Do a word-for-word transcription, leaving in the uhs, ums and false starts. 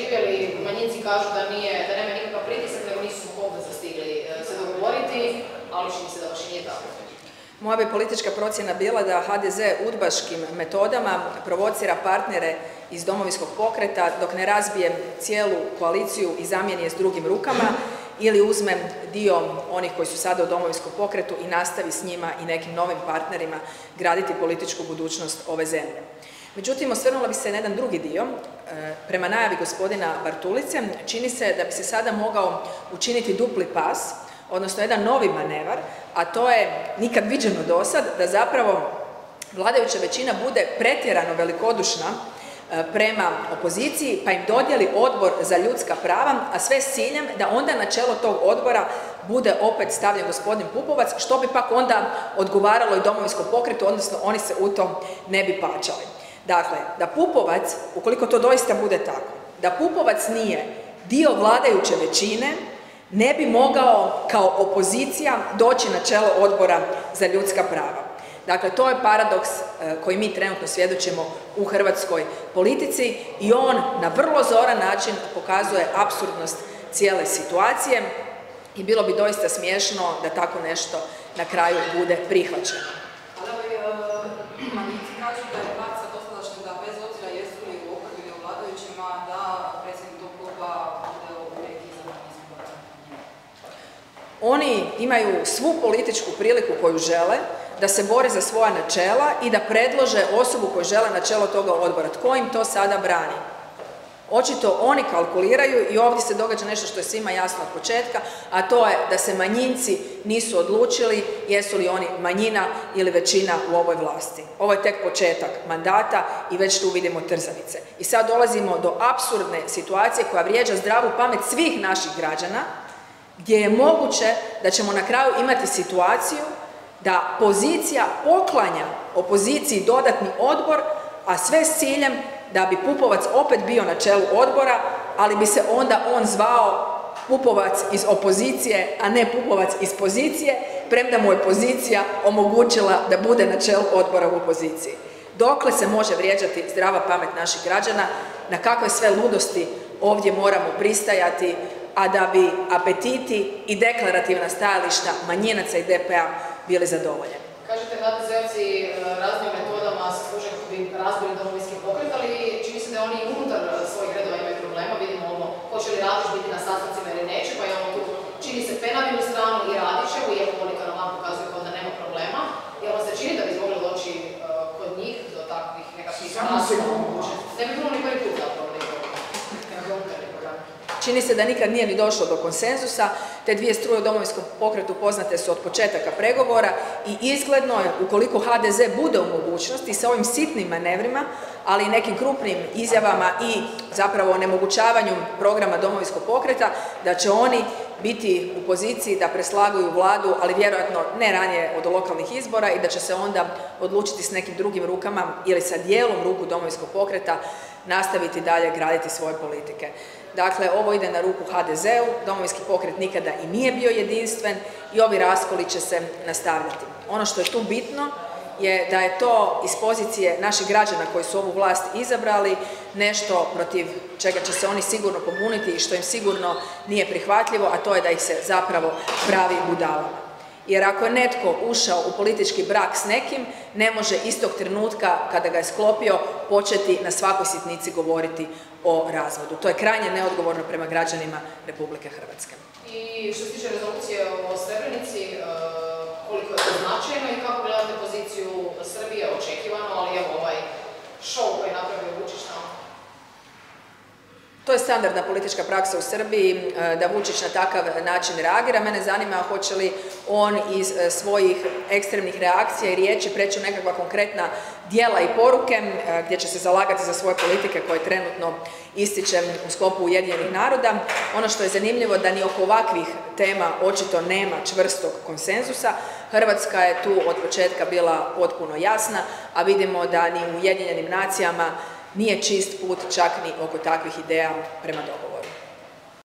doživjeli, manjinci kažu da nije, da nema nikakav pritisak, nego nisu obvezno stigli se dogovoriti, ali čini se da baš i nije tako. Moja bi politička procjena bila da ha de ze udbaškim metodama provocira partnere iz Domovinskog pokreta dok ne razbije cijelu koaliciju i zamijeni je s drugim rukama ili uzme dio onih koji su sada u Domovinskom pokretu i nastavi s njima i nekim novim partnerima graditi političku budućnost ove zemlje. Međutim, osvrnula bi se na jedan drugi dio. Prema najavi gospodina Bartulice, čini se da bi se sada mogao učiniti dupli pas, odnosno jedan novi manevar, a to je nikad viđeno do sad, da zapravo vladajuća većina bude pretjerano velikodušna prema opoziciji, pa im dodijeli odbor za ljudska prava, a sve s ciljem da onda na čelo tog odbora bude opet stavljen gospodin Pupovac, što bi pak onda odgovaralo i Domovinskom pokretu, odnosno oni se u to ne bi pačali. Dakle, da Pupovac, ukoliko to doista bude tako, da Pupovac nije dio vladajuće većine, ne bi mogao kao opozicija doći na čelo odbora za ljudska prava. Dakle, to je paradoks koji mi trenutno svjedočimo u hrvatskoj politici i on na vrlo zoran način pokazuje apsurdnost cijele situacije i bilo bi doista smiješno da tako nešto na kraju bude prihvaćeno. Ali manjinci kažu da je praksa dosadašnja da bez obzira jesu li u oporbi ili u vladajućima da predsjednik tog kluba bude uvijek izabran izbora. Oni imaju svu političku priliku koju žele, da se bore za svoja načela i da predlože osobu koju žele na čelo toga odbora. Tko im to sada brani? Očito oni kalkuliraju i ovdje se događa nešto što je svima jasno od početka, a to je da se manjinci nisu odlučili jesu li oni manjina ili većina u ovoj vlasti. Ovo je tek početak mandata i već tu vidimo trzavice. I sad dolazimo do apsurdne situacije koja vrijeđa zdravu pamet svih naših građana, gdje je moguće da ćemo na kraju imati situaciju da pozicija poklanja opoziciji dodatni odbor, a sve s ciljem da bi Pupovac opet bio na čelu odbora, ali bi se onda on zvao Pupovac iz opozicije, a ne Pupovac iz pozicije, premda mu je pozicija omogućila da bude na čelu odbora u opoziciji. Dokle se može vrijeđati zdrava pamet naših građana, na kakve sve ludosti ovdje moramo pristajati, a da bi apetiti i deklarativna stajališta manjinaca i de pe a bili zadovoljeni. Kažete, ha de zeovci raznim metodama se služe kako bi razbili Domovinski pokret, ali čini se da oni unutar svojih redova imaju problema. Vidimo ono, hoće li Radić biti na sastancima ili neće, pa imamo tu, čini se, Penavinu stranu i Radićevu, iako oni kao vam pokazuju kao da nema problema. Jer vam se čini da bi mogli doći kod njih do takvih nekakvih razlika? Ne bi bilo ni prvi put zapravo nekako. Čini se da nikad nije ni došlo do konsenzusa, te dvije struje u Domovinskom pokretu poznate su od početaka pregovora i izgledno je, ukoliko ha de ze bude u mogućnosti sa ovim sitnim manevrima, ali i nekim krupnim izjavama i zapravo onemogućavanju programa Domovinskog pokreta, da će oni biti u poziciji da preslaguju vladu, ali vjerojatno ne ranije od lokalnih izbora i da će se onda odlučiti s nekim drugim rukama ili sa dijelom ruku Domovinskog pokreta nastaviti dalje graditi svoje politike. Dakle, ovo ide na ruku ha de zeu, Domovinski pokret nikada i nije bio jedinstven i ovi raskoli će se nastavljati. Ono što je tu bitno je da je to iz pozicije naših građana koji su ovu vlast izabrali nešto protiv čega će se oni sigurno pobuniti i što im sigurno nije prihvatljivo, a to je da ih se zapravo pravi budalama. Jer ako je netko ušao u politički brak s nekim, ne može istog trenutka kada ga je sklopio početi na svakoj sitnici govoriti o razvodu. To je krajnje neodgovorno prema građanima Republike Hrvatske. I što se tiče rezolucije o Srebrenici, koliko je to značajno i kako gledate poziciju Srbije, očekivano, ali evo ovaj šou koji je napravio Vučić tamo? To je standardna politička praksa u Srbiji, da Vučić na takav način reagira. Mene zanima hoće li on iz svojih ekstremnih reakcija i riječi preći u nekakva konkretna djela i poruke, gdje će se zalagati za svoje politike koje trenutno ističe u sklopu Ujedinjenih naroda. Ono što je zanimljivo da ni oko ovakvih tema očito nema čvrstog konsenzusa. Hrvatska je tu od početka bila potpuno jasna, a vidimo da ni u Ujedinjenim nacijama nije čist put čak ni oko takvih ideja prema dogovoru.